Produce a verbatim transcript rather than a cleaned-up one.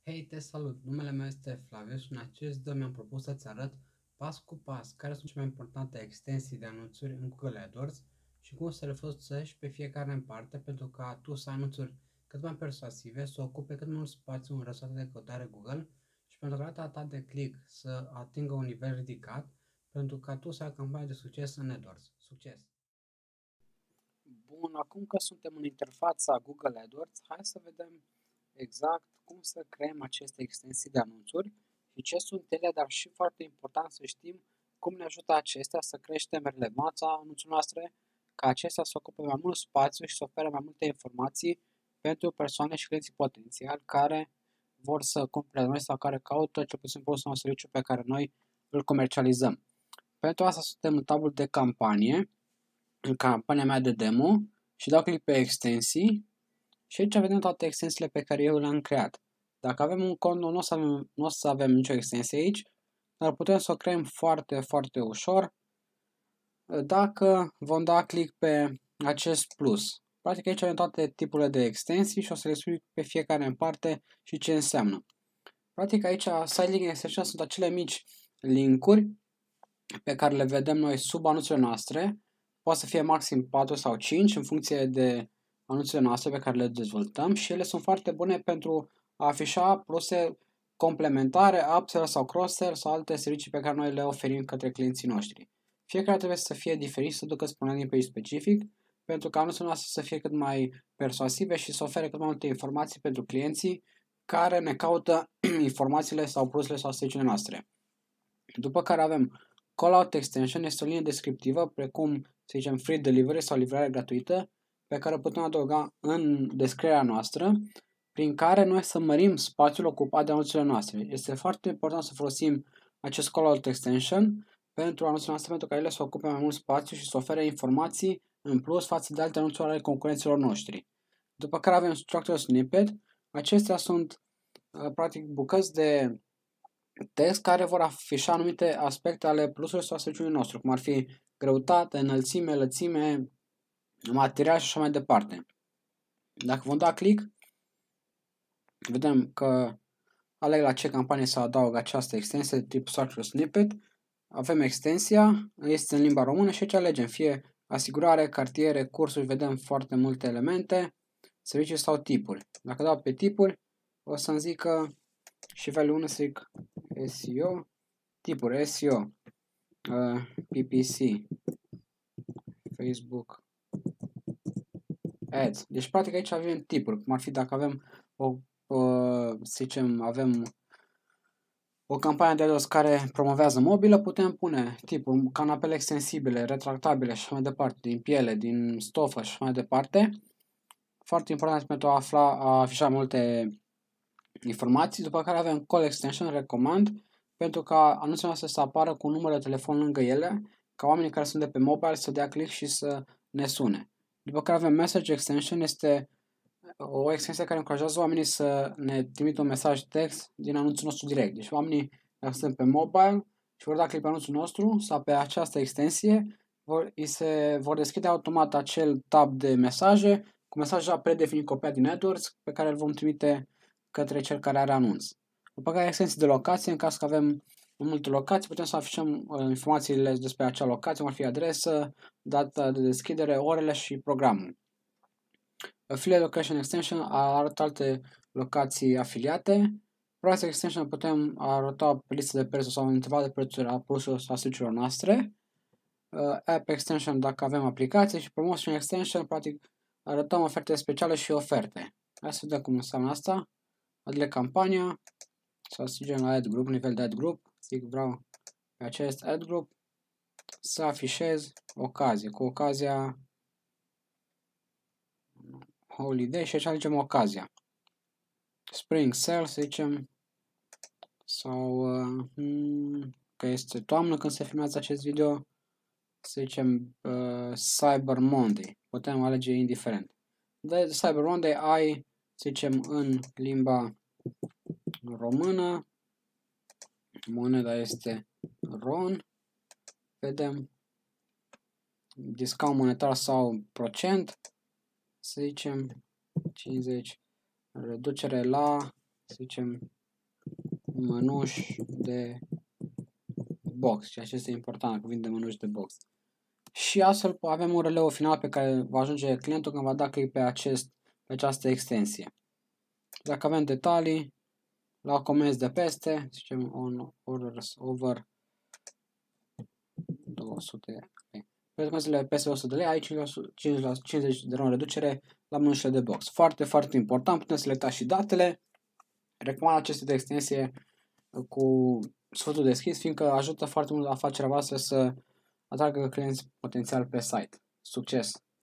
Hei, te salut! Numele meu este Flavius și în acest video mi-am propus să-ți arăt pas cu pas care sunt cele mai importante extensii de anunțuri în Google AdWords și cum să le folosești pe fiecare în parte pentru ca tu să ai anunțuri cât mai persuasive, să ocupe cât mai mult spațiu în rezultatele de căutare Google și pentru ca rata ta de click să atingă un nivel ridicat pentru ca tu să ai o campanie de succes în AdWords. Succes! Bun, acum că suntem în interfața Google AdWords, hai să vedem exact cum să creăm aceste extensii de anunțuri și ce sunt ele, dar și foarte important să știm cum ne ajută acestea să creștem relevanța anunțurilor noastre, ca acestea să ocupe mai mult spațiu și să ofere mai multe informații pentru persoane și clienții potențiali care vor să cumpere de noi sau care caută cel puțin produsul sau serviciu pe care noi îl comercializăm. Pentru asta suntem în tabul de campanie, în campania mea de demo și dau click pe extensii și aici vedem toate extensiile pe care eu le-am creat. Dacă avem un cont, nu o să avem, nu o să avem nicio extensie aici, dar putem să o creăm foarte, foarte ușor dacă vom da click pe acest plus. Practic aici avem toate tipurile de extensii și o să le explic pe fiecare în parte și ce înseamnă. Practic aici side link extension sunt acele mici linkuri pe care le vedem noi sub anunțurile noastre. Poate să fie maxim patru sau cinci în funcție de anunțurile noastre pe care le dezvoltăm și ele sunt foarte bune pentru a afișa produse complementare, upsell sau cross-sell sau alte servicii pe care noi le oferim către clienții noștri. Fiecare trebuie să fie diferit, să ducă spre un landing page specific, pentru ca anunțurile noastre să fie cât mai persuasive și să ofere cât mai multe informații pentru clienții care ne caută informațiile sau produsele sau serviciile noastre. După care avem Callout Extension, este o linie descriptivă, precum, să zicem, Free Delivery sau livrare gratuită, pe care o putem adăuga în descrierea noastră, prin care noi să mărim spațiul ocupat de anunțurile noastre. Este foarte important să folosim acest Callout Extension pentru anunțurile noastre, pentru ca ele să ocupe mai mult spațiu și să ofere informații în plus față de alte anunțuri ale concurenților noștri. După care avem Structured Snippet. Acestea sunt, practic, bucăți de text care vor afișa anumite aspecte ale plusului sau serviciului nostru, cum ar fi greutate, înălțime, lățime, material și așa mai departe. Dacă vom da click, vedem că aleg la ce campanie să adaug această extensie de tip Structured Snippet. Avem extensia, este în limba română și aici alegem fie asigurare, cartiere, cursuri, vedem foarte multe elemente, servicii sau tipuri. Dacă dau pe tipuri, o să-mi zică și value unu, să zic S E O, tipuri S E O, uh, P P C, Facebook Ads. Deci practic aici avem tipuri, cum ar fi dacă avem o, uh, să zicem, avem o campanie de AdWords care promovează mobilă, putem pune tipul canapele extensibile, retractabile și mai departe, din piele, din stofă și mai departe. Foarte important pentru a afla, a afișa multe informații. După care avem Call Extension, recomand, pentru ca anunțurile noastre să apară cu un număr de telefon lângă ele, ca oamenii care sunt de pe mobile să dea click și să ne sune. După care avem Message Extension, este o extensie care încurajează oamenii să ne trimită un mesaj text din anunțul nostru direct. Deci oamenii, dacă sunt pe mobile și vor da click pe anunțul nostru sau pe această extensie, vor, îi se vor deschide automat acel tab de mesaje cu mesajul predefinit copiat din AdWords pe care îl vom trimite către cel care are anunț. După care extensii de locație, în caz că avem multe locații, putem să afișăm uh, informațiile despre acea locație, cum ar fi adresă, data de deschidere, orele și programul. Affiliate Location Extension arată alte locații afiliate. Price Extension putem arăta pe listă de prețuri sau un interval de prețuri a produselor sau serviciilor noastre. Uh, App Extension dacă avem aplicații și Promotion Extension, practic arătăm oferte speciale și oferte. Hai să vedem cum înseamnă asta. Adle campania sau să zicem la Ad Group, nivel de Ad Group. Zic vreau pe acest Ad Group să afișez ocazie, cu ocazia Holiday și aici alegem ocazia. Spring Sale, să zicem, sau uh, că este toamnă când se filmează acest video, să zicem uh, Cyber Monday, putem alege indiferent. De Cyber Monday ai, să zicem, în limba română, moneda este RON, vedem discount monetar sau procent, să zicem cincizeci, reducere la să zicem, mănuși de box, ceea ce este important, cuvânt de mănuși de box. Și astfel avem un releu final pe care va ajunge clientul când va da click pe, acest, pe această extensie. Dacă avem detalii, la comenzi de peste, zicem on orders over două sute lei. Pe comenzile peste o sută de lei, aici cincizeci de lei reducere la mânușile de box. Foarte, foarte important, putem selecta și datele. Recomand aceste extensie cu sfătul deschis, fiindcă ajută foarte mult afacerea voastră să atragă clienți potențial pe site. Succes!